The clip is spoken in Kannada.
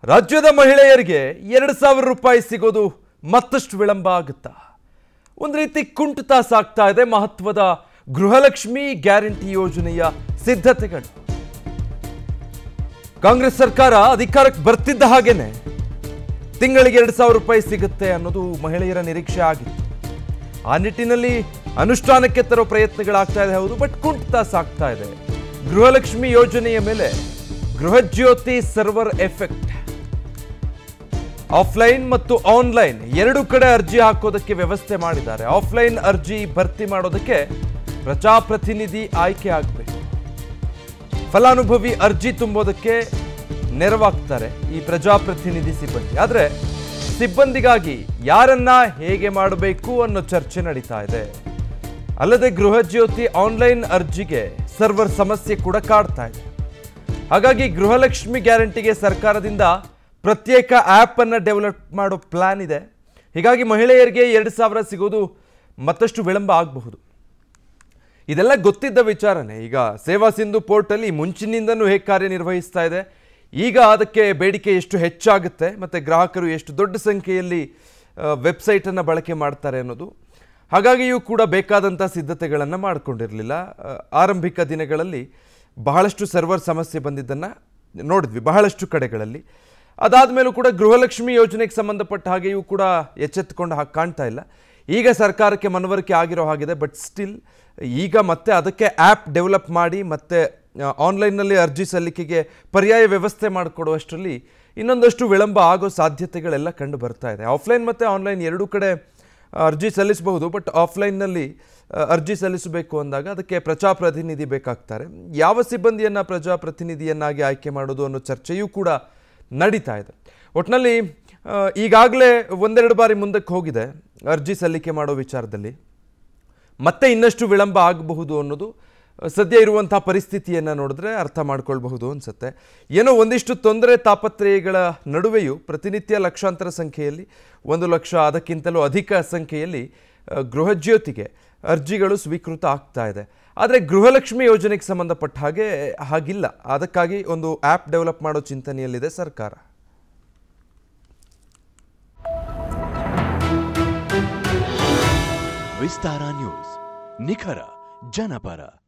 ರಾಜ್ಯದ ಮಹಿಳೆಯರಿಗೆ 2000 ರೂಪಾಯಿ ಸಿಗೋದು ಮತ್ತಷ್ಟು ವಿಳಂಬ ಆಗುತ್ತಾ? ಒಂದು ರೀತಿ ಕುಂಠಿತ ಸಾಗ್ತಾ ಇದೆ ಮಹತ್ವದ ಗೃಹಲಕ್ಷ್ಮಿ ಗ್ಯಾರಂಟಿ ಯೋಜನೆಯ ಸಿದ್ಧತೆಗಳು. ಕಾಂಗ್ರೆಸ್ ಸರ್ಕಾರ ಅಧಿಕಾರಕ್ಕೆ ಬರ್ತಿದ್ದ ಹಾಗೇನೆ ತಿಂಗಳಿಗೆ 2000 ರೂಪಾಯಿ ಸಿಗುತ್ತೆ ಅನ್ನೋದು ಮಹಿಳೆಯರ ನಿರೀಕ್ಷೆ ಆಗಿತ್ತು. ಆ ನಿಟ್ಟಿನಲ್ಲಿ ಅನುಷ್ಠಾನಕ್ಕೆ ತರೋ ಪ್ರಯತ್ನಗಳಾಗ್ತಾ ಇದೆ, ಹೌದು. ಬಟ್ ಕುಂಠಿತ ಸಾಗ್ತಾ ಇದೆ. ಗೃಹಲಕ್ಷ್ಮಿ ಯೋಜನೆಯ ಮೇಲೆ ಗೃಹಜ್ಯೋತಿ ಸರ್ವರ್ ಎಫೆಕ್ಟ್. ಆಫ್ಲೈನ್ ಮತ್ತು ಆನ್ಲೈನ್ ಎರಡು ಕಡೆ ಅರ್ಜಿ ಹಾಕೋದಕ್ಕೆ ವ್ಯವಸ್ಥೆ ಮಾಡಿದ್ದಾರೆ. ಆಫ್ಲೈನ್ ಅರ್ಜಿ ಭರ್ತಿ ಮಾಡೋದಕ್ಕೆ ಪ್ರಜಾಪ್ರತಿನಿಧಿ ಆಯ್ಕೆ ಆಗಬೇಕು. ಫಲಾನುಭವಿ ಅರ್ಜಿ ತುಂಬೋದಕ್ಕೆ ನೆರವಾಗ್ತಾರೆ ಈ ಪ್ರಜಾಪ್ರತಿನಿಧಿ ಸಿಬ್ಬಂದಿ. ಆದರೆ ಸಿಬ್ಬಂದಿಗಾಗಿ ಯಾರನ್ನ ಹೇಗೆ ಮಾಡಬೇಕು ಅನ್ನೋ ಚರ್ಚೆ ನಡೀತಾ ಇದೆ. ಅಲ್ಲದೆ ಗೃಹಜ್ಯೋತಿ ಆನ್ಲೈನ್ ಅರ್ಜಿಗೆ ಸರ್ವರ್ ಸಮಸ್ಯೆ ಕೂಡ ಕಾಡ್ತಾ ಇದೆ. ಹಾಗಾಗಿ ಗೃಹಲಕ್ಷ್ಮಿ ಗ್ಯಾರಂಟಿಗೆ ಸರ್ಕಾರದಿಂದ ಪ್ರತ್ಯೇಕ ಆ್ಯಪ್ ಅನ್ನು ಡೆವಲಪ್ ಮಾಡೋ ಪ್ಲಾನ್ ಇದೆ. ಹೀಗಾಗಿ ಮಹಿಳೆಯರಿಗೆ 2000 ಸಿಗೋದು ಮತ್ತಷ್ಟು ವಿಳಂಬ ಆಗಬಹುದು. ಇದೆಲ್ಲ ಗೊತ್ತಿದ್ದ ವಿಚಾರನೆ. ಈಗ ಸೇವಾ ಸಿಂಧು ಪೋರ್ಟಲ್ ಮುಂಚಿನಿಂದನೂ ಹೇಗೆ ಕಾರ್ಯನಿರ್ವಹಿಸ್ತಾ ಇದೆ, ಈಗ ಅದಕ್ಕೆ ಬೇಡಿಕೆ ಎಷ್ಟು ಹೆಚ್ಚಾಗುತ್ತೆ ಮತ್ತು ಗ್ರಾಹಕರು ಎಷ್ಟು ದೊಡ್ಡ ಸಂಖ್ಯೆಯಲ್ಲಿ ವೆಬ್ಸೈಟನ್ನು ಬಳಕೆ ಮಾಡ್ತಾರೆ ಅನ್ನೋದು. ಹಾಗಾಗಿಯೂ ಕೂಡ ಬೇಕಾದಂಥ ಸಿದ್ಧತೆಗಳನ್ನು ಮಾಡಿಕೊಂಡಿರಲಿಲ್ಲ. ಆರಂಭಿಕ ದಿನಗಳಲ್ಲಿ ಬಹಳಷ್ಟು ಸರ್ವರ್ ಸಮಸ್ಯೆ ಬಂದಿದ್ದನ್ನು ನೋಡಿದ್ವಿ ಬಹಳಷ್ಟು ಕಡೆಗಳಲ್ಲಿ. ಅದಾದ ಮೇಲೂ ಕೂಡ ಗೃಹಲಕ್ಷ್ಮಿ ಯೋಜನೆಗೆ ಸಂಬಂಧಪಟ್ಟ ಹಾಗೆಯೂ ಕೂಡ ಎಚ್ಚೆತ್ತುಕೊಂಡು ಹಾಗೆ ಕಾಣ್ತಾ ಇಲ್ಲ. ಈಗ ಸರ್ಕಾರಕ್ಕೆ ಮನವರಿಕೆ ಆಗಿರೋ ಹಾಗಿದೆ. ಬಟ್ ಸ್ಟಿಲ್ ಈಗ ಮತ್ತೆ ಅದಕ್ಕೆ ಆ್ಯಪ್ ಡೆವಲಪ್ ಮಾಡಿ ಮತ್ತೆ ಆನ್ಲೈನ್ನಲ್ಲಿ ಅರ್ಜಿ ಸಲ್ಲಿಕೆಗೆ ಪರ್ಯಾಯ ವ್ಯವಸ್ಥೆ ಮಾಡಿಕೊಡುವಷ್ಟರಲ್ಲಿ ಇನ್ನೊಂದಷ್ಟು ವಿಳಂಬ ಆಗೋ ಸಾಧ್ಯತೆಗಳೆಲ್ಲ ಕಂಡು ಬರ್ತಾ ಇದೆ. ಆಫ್ಲೈನ್ ಮತ್ತು ಆನ್ಲೈನ್ ಎರಡೂ ಕಡೆ ಅರ್ಜಿ ಸಲ್ಲಿಸಬಹುದು. ಬಟ್ ಆಫ್ಲೈನ್ನಲ್ಲಿ ಅರ್ಜಿ ಸಲ್ಲಿಸಬೇಕು ಅಂದಾಗ ಅದಕ್ಕೆ ಪ್ರಜಾಪ್ರತಿನಿಧಿ ಬೇಕಾಗ್ತಾರೆ. ಯಾವ ಸಿಬ್ಬಂದಿಯನ್ನು ಪ್ರಜಾಪ್ರತಿನಿಧಿಯನ್ನಾಗಿ ಆಯ್ಕೆ ಮಾಡೋದು ಅನ್ನೋ ಚರ್ಚೆಯೂ ಕೂಡ ನಡೀತಾ ಇದೆ. ಒಟ್ಟಿನಲ್ಲಿ ಈಗಾಗಲೇ ಒಂದೆರಡು ಬಾರಿ ಮುಂದಕ್ಕೆ ಹೋಗಿದೆ ಅರ್ಜಿ ಸಲ್ಲಿಕೆ ಮಾಡೋ ವಿಚಾರದಲ್ಲಿ. ಮತ್ತೆ ಇನ್ನಷ್ಟು ವಿಳಂಬ ಆಗಬಹುದು ಅನ್ನೋದು ಸದ್ಯ ಇರುವಂಥ ಪರಿಸ್ಥಿತಿಯನ್ನು ನೋಡಿದ್ರೆ ಅರ್ಥ ಮಾಡ್ಕೊಳ್ಬಹುದು ಅನಿಸುತ್ತೆ. ಏನೋ ಒಂದಿಷ್ಟು ತೊಂದರೆ ತಾಪತ್ರಯಗಳ ನಡುವೆಯೂ ಪ್ರತಿನಿತ್ಯ ಲಕ್ಷಾಂತರ ಸಂಖ್ಯೆಯಲ್ಲಿ 1 ಲಕ್ಷ ಅದಕ್ಕಿಂತಲೂ ಅಧಿಕ ಸಂಖ್ಯೆಯಲ್ಲಿ ಗೃಹಜ್ಯೋತಿಗೆ ಅರ್ಜಿಗಳು ಸ್ವೀಕೃತ ಆಗ್ತಾ ಇದೆ. ಆದರೆ ಗೃಹಲಕ್ಷ್ಮಿ ಯೋಜನೆಗೆ ಸಂಬಂಧಪಟ್ಟ ಹಾಗೆ ಹಾಗಿಲ್ಲ. ಅದಕ್ಕಾಗಿ ಒಂದು ಆ್ಯಪ್ ಡೆವಲಪ್ ಮಾಡೋ ಚಿಂತನೆಯಲ್ಲಿದೆ ಸರ್ಕಾರ. ವಿಸ್ತಾರ ನ್ಯೂಸ್, ನಿಖರ ಜನಪರ.